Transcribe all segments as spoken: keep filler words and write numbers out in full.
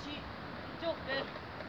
si Cuk deh.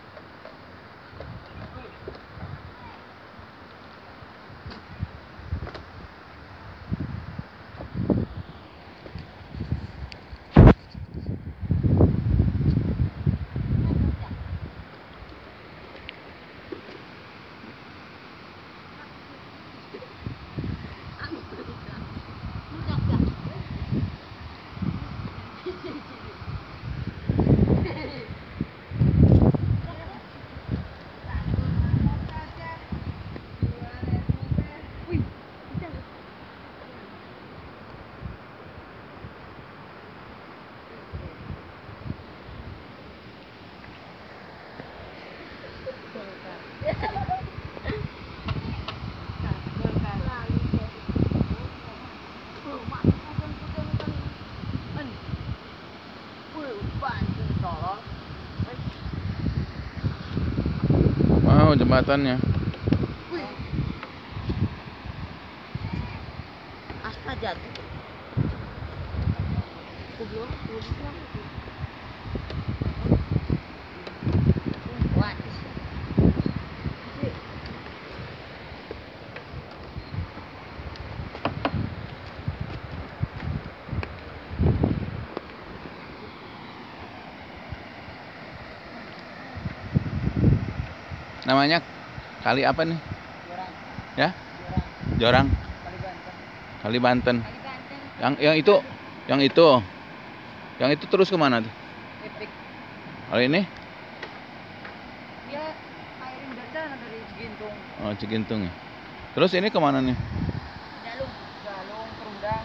Wow, jembatannya. Asta jatuh. Goblok, goblok. Kuat. Namanya kali apa nih? Jorang. Ya? Jorang. Jorang. Kali Banten. Kali Banten. Kali Banten. Yang yang itu, yang itu. Yang itu terus kemana tuh? Epic. Kalau ini? Dia airin dari dari Cigintung. Oh, Cigintung ya. Terus ini kemana nih? Jalung, Jalung, Perundang.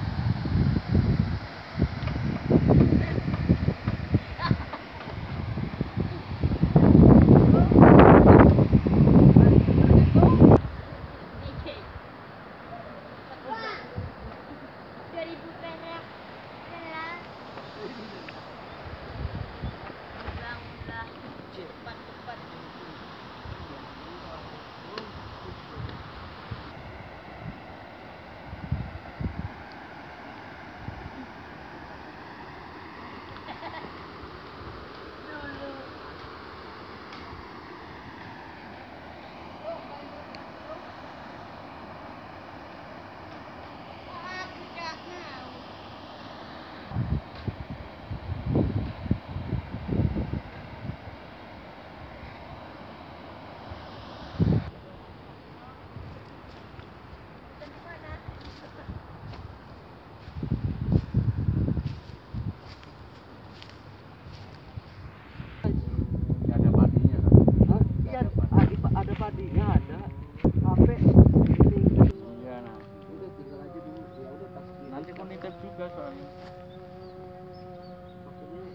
Ada padinya. Hah? Iya, ada, ada padinya, ada. H P. Iya, nah. Udah tinggal aja dulu. Ya udah tas gini. Nanti mau nikah juga soalnya. Maksudnya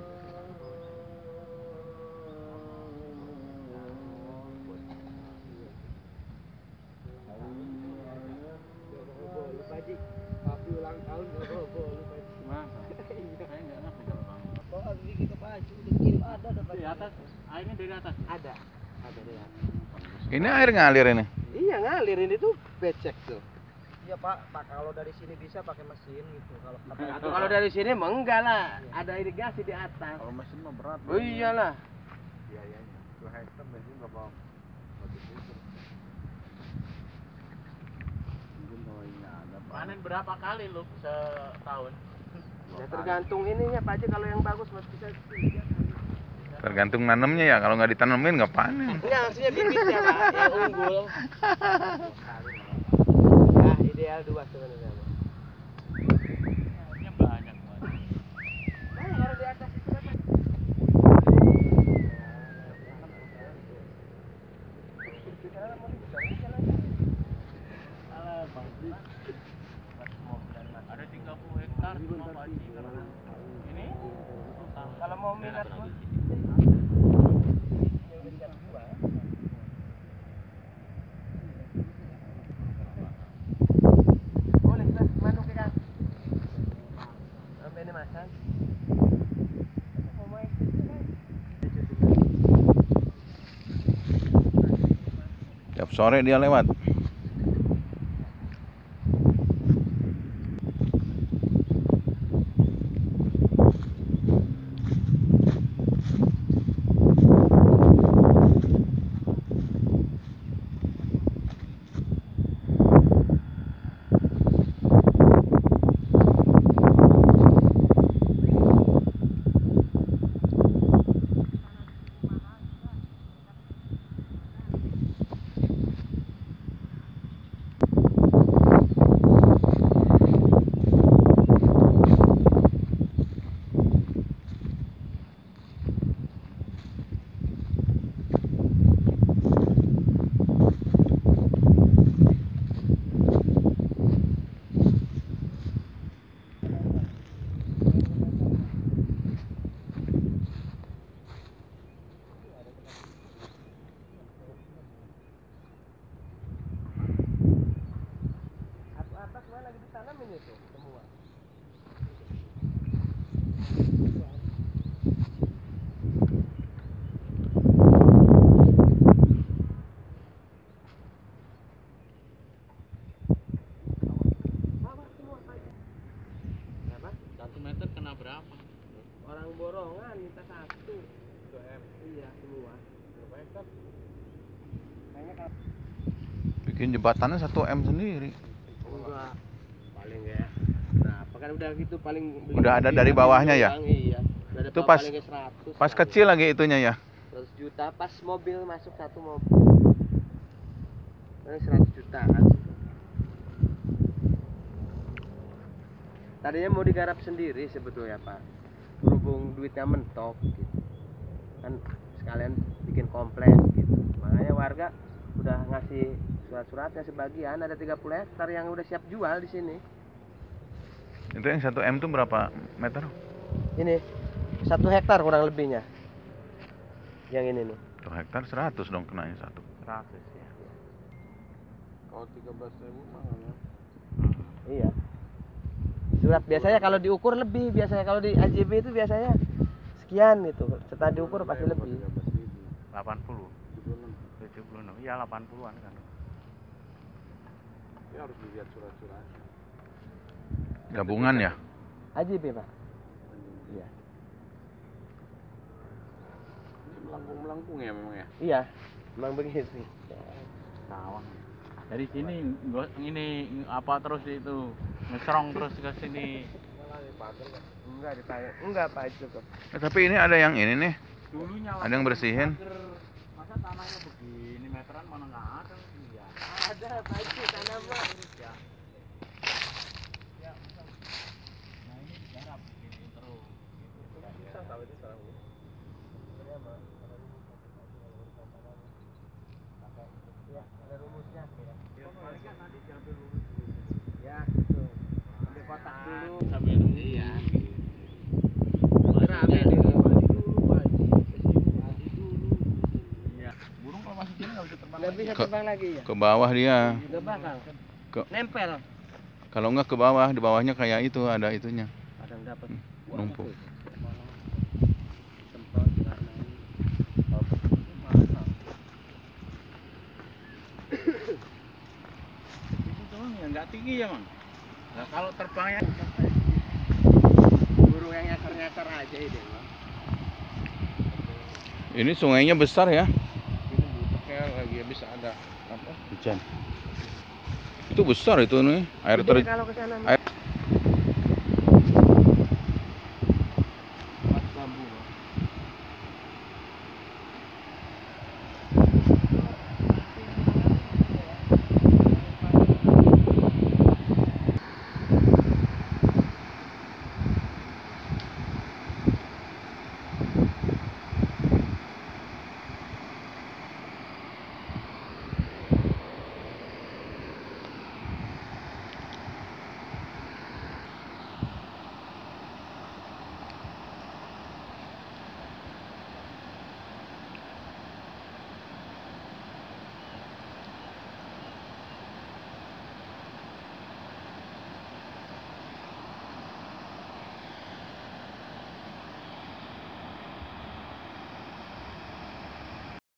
boleh Pak Haji. Papi ulang tahun nggak boleh boleh Pak Haji. Masa? Saya nggak ngerti kalau bang. Bawa gigi ke Pak Haji. Udah kirim ada ada Pak Di Haji. atas, airnya dari atas. Ada. Ada di atas. Ini air ngalir ini. Iya ngalir ini tuh becek tuh. Iya Pak, Pak kalau dari sini bisa pakai mesin gitu. Kalau Atau kalau dari sini mah enggak lah, ada irigasi di atas. Kalau mesin mah berat. Oh iyalah. Iya, iya. dua hektar mesin berapa? Mungkin kalau ini ada. Panen berapa kali lu setahun? Ya tergantung ininya Pak Haji, kalau yang bagus mas bisa tiga kali. Tergantung nanemnya ya. Kalau nggak ditanemin nggak panen. Enggak, maksudnya bibitnya Pak, yang unggul. Nah, ideal dua sebenarnya. Ini banyak banget. Nah, kalau di atas itu kan. Ada tiga puluh hektar semua Pak Haji karena ini Kalau mau minat mah. Boleh lah, manuk ya kan? Sampai ini masan. tiap sore dia lewat. berapa? Orang borongan minta satu. dua M. Iya, semua. Berapa hektar? Kayaknya kan Bikin jembatannya satu M sendiri. enggak. Paling ya. Nah, kan udah gitu paling beli Udah ada mobil dari lagi bawahnya ya? doang, Iya. Udah ada Itu pa- pas- palingnya seratus. Pas paling. kecil lagi itunya ya. seratus juta pas mobil masuk satu mobil. Paling seratus juta kan. Tadinya mau digarap sendiri sebetulnya Pak. Berhubung duitnya mentok gitu. Kan sekalian bikin kompleks gitu. Makanya warga udah ngasih surat-suratnya sebagian, ada tiga puluh hektar yang udah siap jual di sini. Itu yang satu M tuh berapa meter? Ini satu hektar kurang lebihnya. Yang ini nih. Satu hektar seratus dong kenanya satu. seratus ya. Kalau tiga belas ribu mah ya. Iya. Surat biasanya kalau diukur lebih, biasanya kalau di A J B itu biasanya sekian gitu. Setelah diukur pasti lebih. delapan puluh. tujuh puluh enam. Iya delapan puluhan kan. Ya harus dilihat surat-surat. Gabungan ya? A J B, Pak. Iya. Ini melengkung-melengkung ya memang ya. Iya. Memang begitu. Sawang. Dari sini gua- ini apa terus itu ngeserong terus ke sini. Enggak ditanya. Enggak, Pak, itu kok. Eh, tapi ini ada yang ini nih. Dulunya Ada yang bersihin. masa tanahnya begini meteran mana nggak ada iya. Ada, Pak, itu tanah, Pak. Ya. Ya, bisa. Nah ini digarap begini terus. Bisa tahu itu sekarang. Ya, ada rumusnya. Paling nanti diambil lurus dulu. Ya, gitu. Ambil kotak dulu. Sambil iya. Rame dulu. Iya. Burung kalau masuk sini nggak bisa terbang. Nggak lagi. bisa Ke- terbang lagi ya? Ke bawah dia. Nggak bakal. Ke- Nempel. Kalau enggak ke bawah, di bawahnya kayak itu ada itunya. Ada yang dapat. Numpuk. Tempat karena ini. Itu doang ya nggak tinggi ya mang. Nah kalau terbangnya Burung yang nyasar-nyasar aja ini, Bang. Ini sungainya besar ya. Ini buteknya lagi bisa ada apa? Hujan. Itu besar itu nih. Air Gede ter kalau ke sana, Mas. air